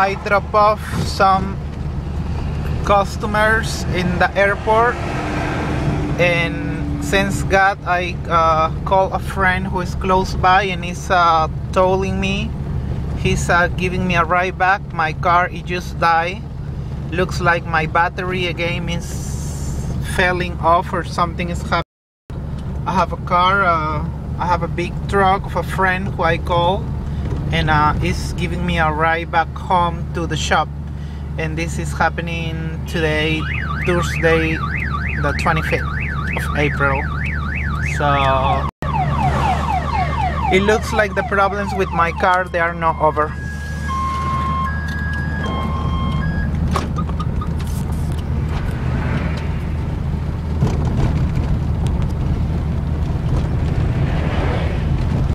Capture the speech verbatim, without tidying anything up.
I drop off some customers in the airport, and since God, I uh, call a friend who is close by and is uh, tolling me. He's uh, giving me a ride back. My car, it just died. Looks like my battery again is falling off or something is happening. I have a car, uh, I have a big truck of a friend who I call, and uh, is giving me a ride back home to the shop. And this is happening today, Thursday, the twenty-fifth of April. So it looks like the problems with my car, they are not over.